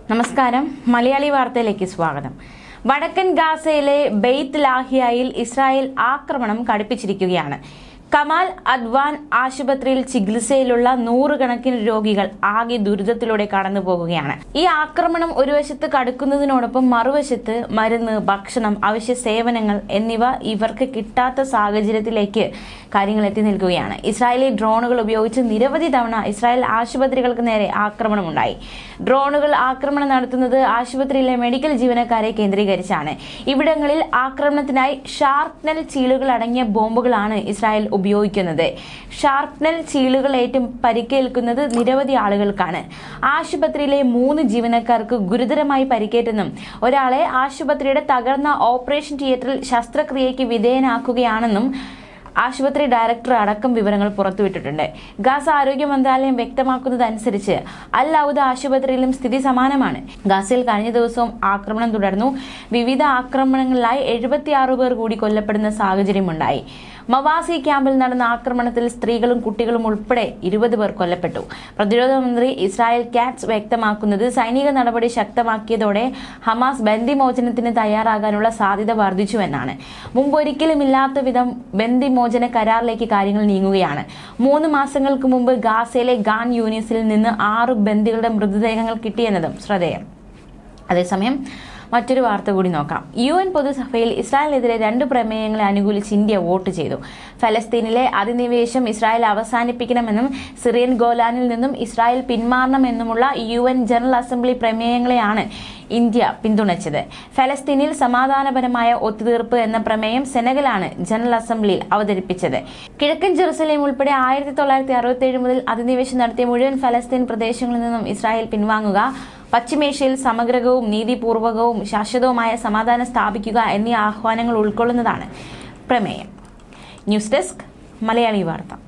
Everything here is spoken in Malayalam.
നമസ്കാരം മലയാളി വാർത്തയിലേക്ക് സ്വാഗതം. വടക്കൻ ഗാസയിലെ ബെയ്ത്ത് ലാഹിയയിൽ ഇസ്രായേൽ ആക്രമണം കടുപ്പിച്ചിരിക്കുകയാണ്. കമാൽ അദ്വാൻ ആശുപത്രിയിൽ ചികിത്സയിലുള്ള നൂറുകണക്കിന് രോഗികൾ ആകെ ദുരിതത്തിലൂടെ കടന്നുപോകുകയാണ്. ഈ ആക്രമണം ഒരു വശത്ത് കടുക്കുന്നതിനോടൊപ്പം മറുവശത്ത് മരുന്ന്, ഭക്ഷണം, അവശ്യ സേവനങ്ങൾ എന്നിവ ഇവർക്ക് കിട്ടാത്ത സാഹചര്യത്തിലേക്ക് കാര്യങ്ങൾ എത്തി നിൽക്കുകയാണ്. ഇസ്രായേലി ഡ്രോണുകൾ ഉപയോഗിച്ച് നിരവധി തവണ ഇസ്രായേൽ ആശുപത്രികൾക്ക് നേരെ ആക്രമണമുണ്ടായി. ഡ്രോണുകൾ ആക്രമണം നടത്തുന്നത് ആശുപത്രിയിലെ മെഡിക്കൽ ജീവനക്കാരെ കേന്ദ്രീകരിച്ചാണ്. ഇവിടങ്ങളിൽ ആക്രമണത്തിനായി ഷാർപ്നൽ ചീളുകൾ അടങ്ങിയ ബോംബുകളാണ് ഇസ്രായേൽ ഉപയോഗിക്കുന്നത്. ഷാർപ്നൽ ചീളുകളേറ്റും പരിക്കേൽക്കുന്നത് നിരവധി ആളുകൾക്കാണ്. ആശുപത്രിയിലെ 3 ജീവനക്കാർക്ക് ഗുരുതരമായി പരിക്കേറ്റെന്നും ഒരാളെ ആശുപത്രിയുടെ തകർന്ന ഓപ്പറേഷൻ തിയേറ്ററിൽ ശസ്ത്രക്രിയയ്ക്ക് വിധേയനാക്കുകയാണെന്നും ആശുപത്രി ഡയറക്ടർ അടക്കം വിവരങ്ങൾ പുറത്തുവിട്ടിട്ടുണ്ട്. ഗാസ ആരോഗ്യ മന്ത്രാലയം വ്യക്തമാക്കുന്നതനുസരിച്ച് അൽ ഔദ ആശുപത്രിയിലും സ്ഥിതി സമാനമാണ്. ഗാസയിൽ കഴിഞ്ഞ ദിവസവും ആക്രമണം തുടർന്നു. വിവിധ ആക്രമണങ്ങളിലായി 76 പേർ കൂടി കൊല്ലപ്പെടുന്ന സാഹചര്യമുണ്ടായി. മവാസി ക്യാമ്പിൽ നടന്ന ആക്രമണത്തിൽ സ്ത്രീകളും കുട്ടികളും ഉൾപ്പെടെ 20 പേർ കൊല്ലപ്പെട്ടു. പ്രതിരോധ മന്ത്രി ഇസ്രായേൽ കാറ്റ്സ് വ്യക്തമാക്കുന്നത് സൈനിക നടപടി ശക്തമാക്കിയതോടെ ഹമാസ് ബന്ദിമോചനത്തിന് തയ്യാറാകാനുള്ള സാധ്യത വർദ്ധിച്ചുവെന്നാണ്. മുമ്പൊരിക്കലും ഇല്ലാത്ത വിധം ബന്ദിമോചന കരാറിലേക്ക് കാര്യങ്ങൾ നീങ്ങുകയാണ്. 3 മാസങ്ങൾക്ക് മുമ്പ് ഗാസയിലെ ഖാൻ യൂനിസിൽ നിന്ന് 6 ബന്ദികളുടെ മൃതദേഹങ്ങൾ കിട്ടിയെന്നതും ശ്രദ്ധേയം. അതേസമയം മറ്റൊരു വാർത്ത കൂടി നോക്കാം. UN പൊതുസഭയിൽ ഇസ്രായേലിനെതിരെ 2 പ്രമേയങ്ങളെ അനുകൂലിച്ച് ഇന്ത്യ വോട്ട് ചെയ്തു. ഫലസ്തീനിലെ അധിനിവേശം ഇസ്രായേൽ അവസാനിപ്പിക്കണമെന്നും സിറിയൻ ഗോലാനിൽ നിന്നും ഇസ്രായേൽ പിന്മാറണമെന്നുമുള്ള UN ജനറൽ അസംബ്ലി പ്രമേയങ്ങളെയാണ് ഇന്ത്യ പിന്തുണച്ചത്. ഫലസ്തീനിൽ സമാധാനപരമായ ഒത്തുതീർപ്പ് എന്ന പ്രമേയം സെനഗലാണ് ജനറൽ അസംബ്ലിയിൽ അവതരിപ്പിച്ചത്. കിഴക്കൻ ജെറുസലേം ഉൾപ്പെടെ 1967 മുതൽ അധിനിവേശം നടത്തിയ മുഴുവൻ ഫലസ്തീൻ പ്രദേശങ്ങളിൽ നിന്നും ഇസ്രായേൽ പിൻവാങ്ങുക, പശ്ചിമേഷ്യയിൽ സമഗ്രവും നീതിപൂർവകവും ശാശ്വതവുമായ സമാധാനം സ്ഥാപിക്കുക എന്നീ ആഹ്വാനങ്ങൾ ഉൾക്കൊള്ളുന്നതാണ് പ്രമേയം. ന്യൂസ് ഡെസ്ക് മലയാളി വാർത്ത.